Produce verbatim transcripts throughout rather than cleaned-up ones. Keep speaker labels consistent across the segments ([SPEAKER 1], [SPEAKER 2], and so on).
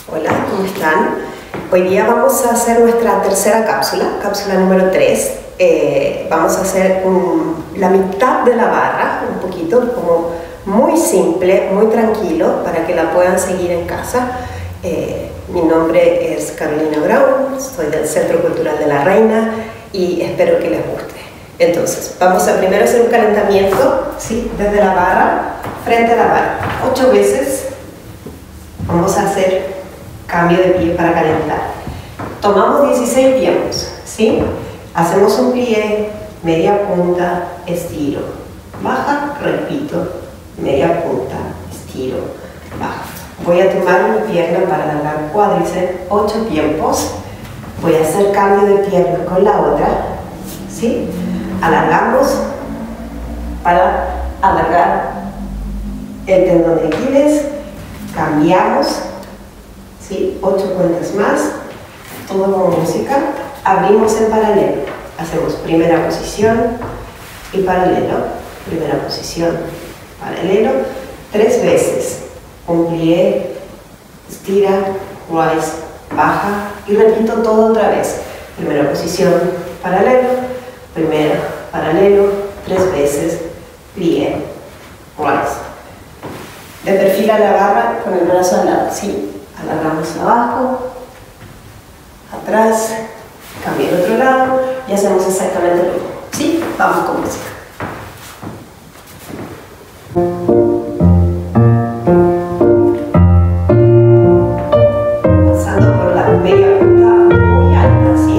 [SPEAKER 1] Hola, ¿cómo están? Hoy día vamos a hacer nuestra tercera cápsula, cápsula número tres. Eh, vamos a hacer un, la mitad de la barra, un poquito, como muy simple, muy tranquilo, para que la puedan seguir en casa. Eh, mi nombre es Carolina Brown, soy del Centro Cultural de la Reina y espero que les guste. Entonces, vamos a primero hacer un calentamiento, ¿sí? Desde la barra, frente a la barra, ocho veces. Vamos a hacer cambio de pie para calentar. Tomamos dieciséis tiempos, ¿sí? Hacemos un plié, media punta, estiro, baja, repito, media punta, estiro, baja. Voy a tomar mi pierna para alargar cuádriceps, ocho tiempos. Voy a hacer cambio de pierna con la otra, ¿sí? Alargamos para alargar el tendón de Aquiles, cambiamos, ¿sí? ocho cuentas más, todo con música. Abrimos en paralelo, hacemos primera posición y paralelo, primera posición, paralelo, tres veces, un plié, estira, rise, baja y repito todo otra vez, primera posición, paralelo, primera, paralelo, tres veces, plié, rise. De perfil a la barra con el brazo al lado, ¿sí? Alargamos abajo, atrás, cambio al otro lado y hacemos exactamente lo mismo, ¿sí? Vamos con música. Pasando por la media punta muy alta, ¿sí?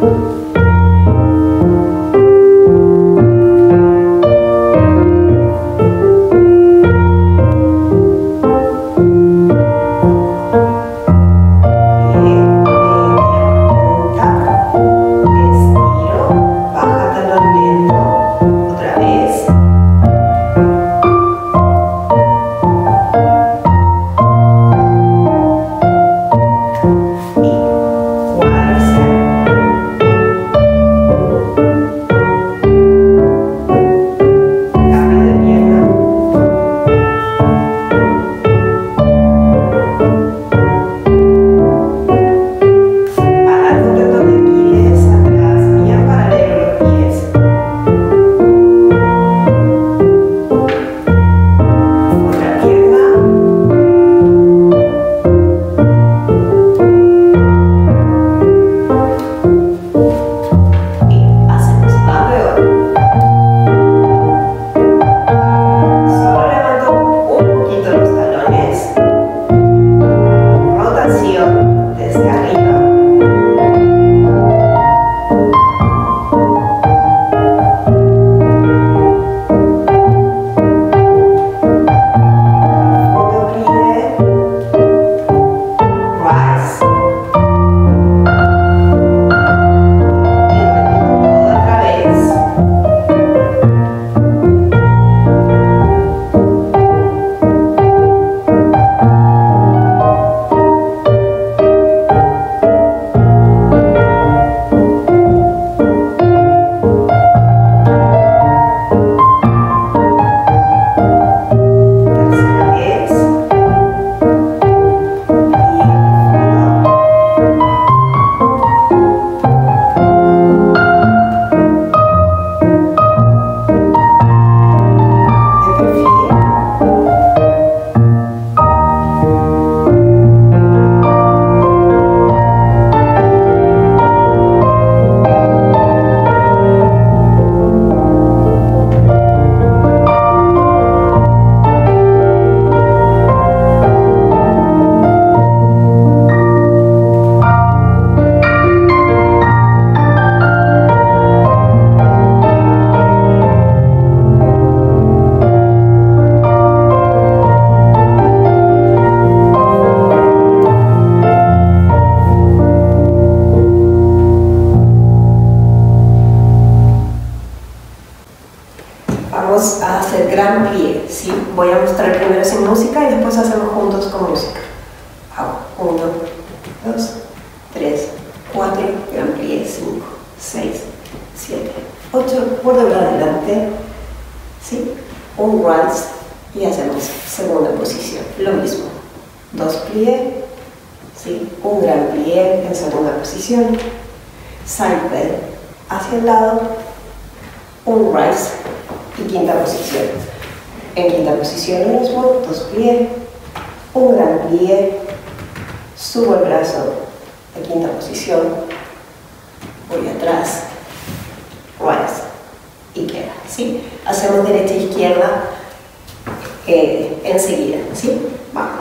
[SPEAKER 1] Vamos a hacer gran plié, ¿sí? Voy a mostrar primero sin música y después hacemos juntos con música. Hago uno, dos, tres, cuatro, gran plié, cinco, seis, siete, ocho, por doblar adelante, ¿sí? Un rise y hacemos segunda posición, lo mismo. Dos plié, ¿sí? Un gran plié en segunda posición, side bend hacia el lado, un rise y quinta posición. En quinta posición lo mismo, dos plié, un gran plié, subo el brazo de quinta posición, voy atrás, rise y queda, ¿sí? Hacemos derecha e izquierda eh, enseguida, ¿sí? Vamos.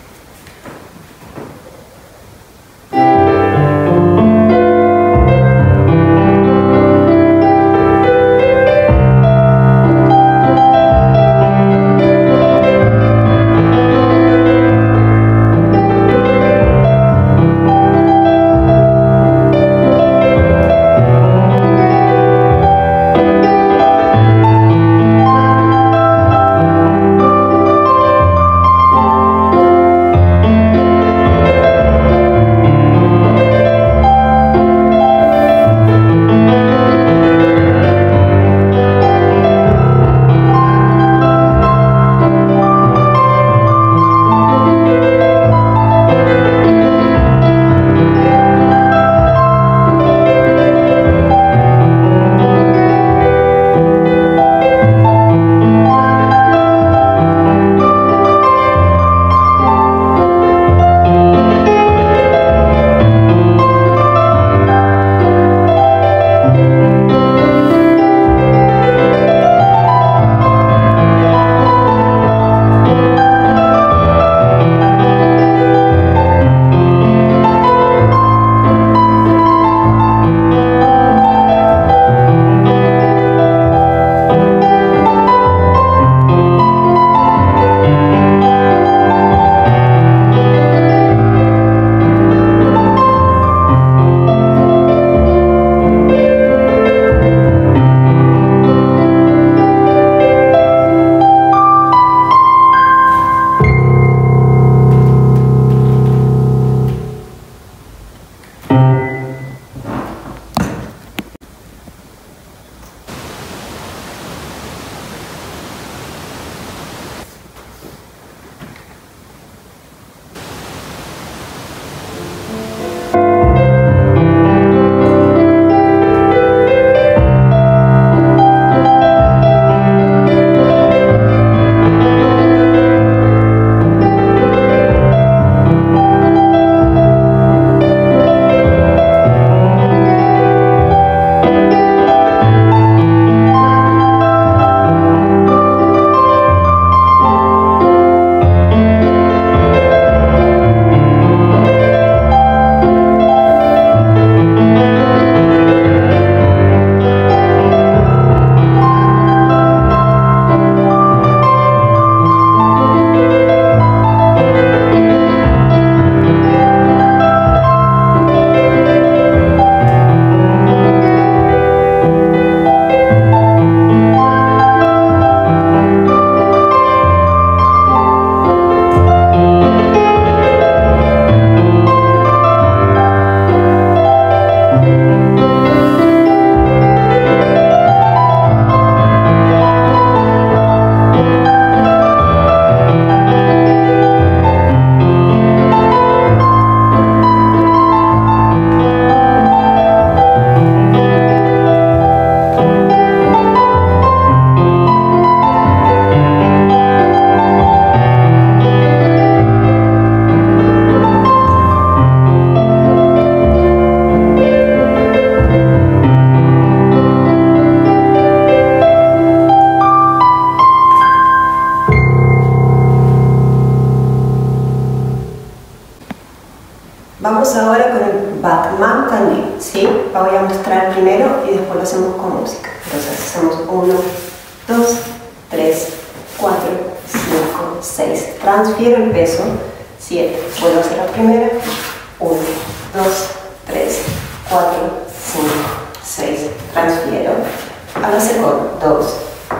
[SPEAKER 1] Vamos ahora con el Batman también, ¿sí? Voy a mostrar primero y después lo hacemos con música. Entonces hacemos uno, dos, tres, cuatro, cinco, seis. Transfiero el peso, siete. Vuelvo a hacer la primera. uno, dos, tres, cuatro, cinco, seis. Transfiero. A la segunda. dos,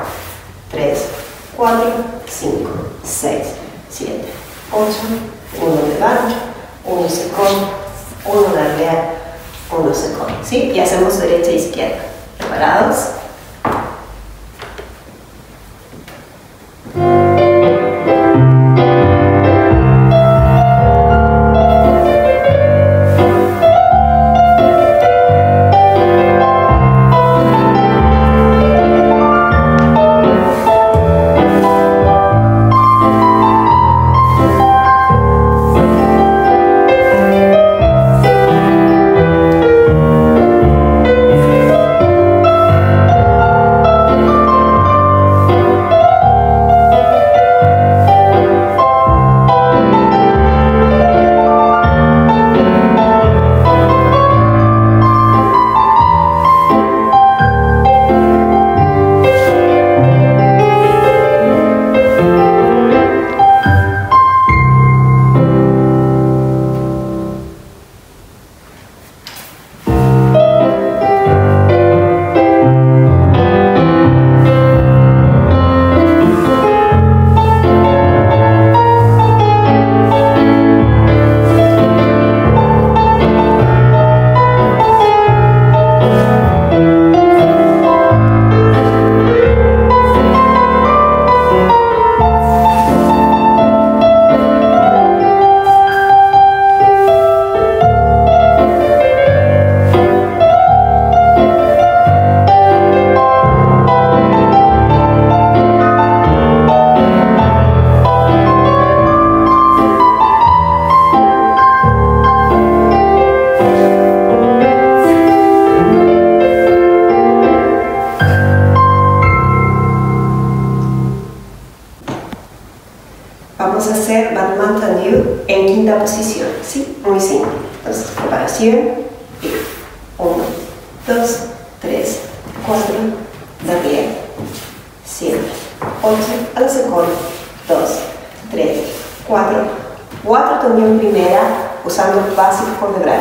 [SPEAKER 1] tres, cuatro, cinco, seis, siete, ocho. uno de banjo, uno secón, uno de arlear, uno secón. ¿Sí? Y hacemos derecha e izquierda. ¿Preparados? vamos a hacer Battement tendu en quinta posición, ¿sí? Muy simple. Entonces, preparación, y uno, dos, tres, cuatro, derrière, siete, ocho, a la segunda, dos, tres, cuatro, cuatro tendu en primera, usando el básico por detrás.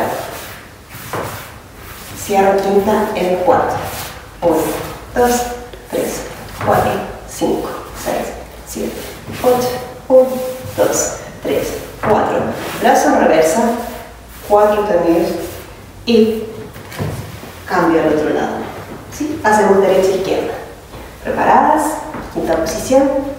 [SPEAKER 1] Cierro quinta en el cuarto. uno, dos, tres, cuatro, cinco, seis, siete, ocho, uno, dos, tres, cuatro. Brazo en reversa, cuatro tendus y cambio al otro lado. ¿Sí? Hacemos derecha e izquierda. ¿Preparadas? Quinta posición.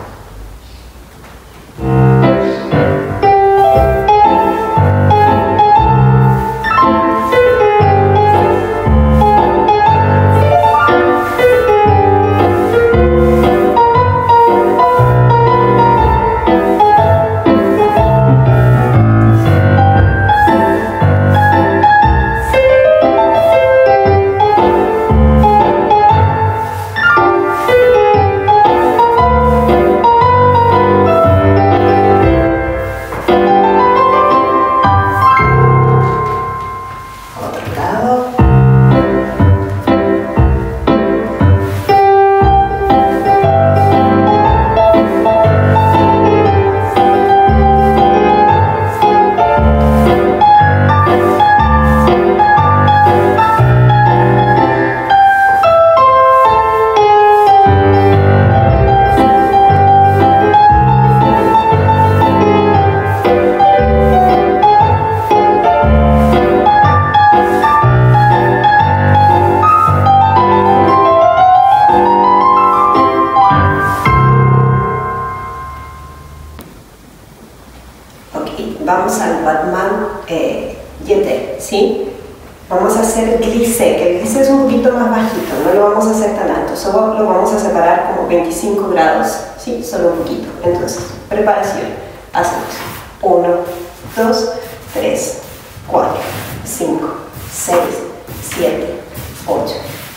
[SPEAKER 1] Vamos al Battement eh, jeté, ¿sí? Vamos a hacer glissé, que el glissé es un poquito más bajito, no lo vamos a hacer tan alto, solo lo vamos a separar como veinticinco grados, ¿sí? Solo un poquito. Entonces, preparación, hacemos uno, dos, tres, cuatro, cinco, seis, siete, ocho.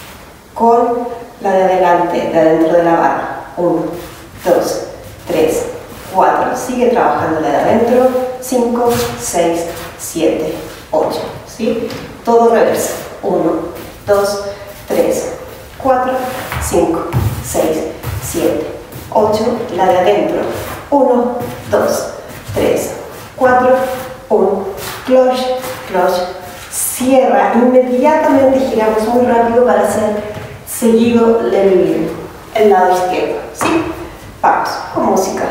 [SPEAKER 1] Con la de adelante, de adentro de la barra, uno, dos, tres, cuatro. Sigue trabajando la de adentro, cinco, seis, siete, ocho. ¿Sí? Todo reversa. uno, dos, tres, cuatro, cinco, seis, siete, ocho. La de adentro. uno, dos, tres, cuatro, uno. Cloche, cloche. Cierra. Inmediatamente giramos muy rápido para hacer seguido el, el lado izquierdo. ¿Sí? Vamos con música.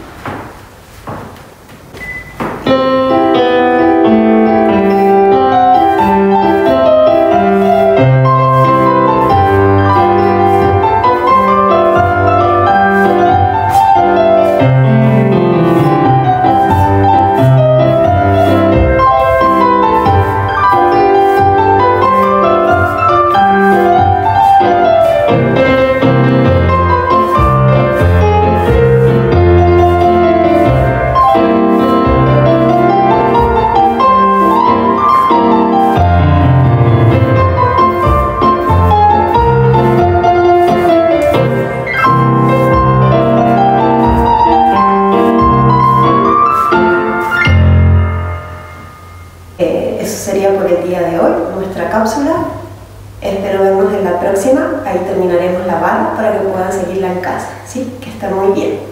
[SPEAKER 1] Sería por el día de hoy nuestra cápsula. Espero vernos en la próxima. Ahí terminaremos la barra para que puedan seguirla en casa. ¿Sí? Que está muy bien.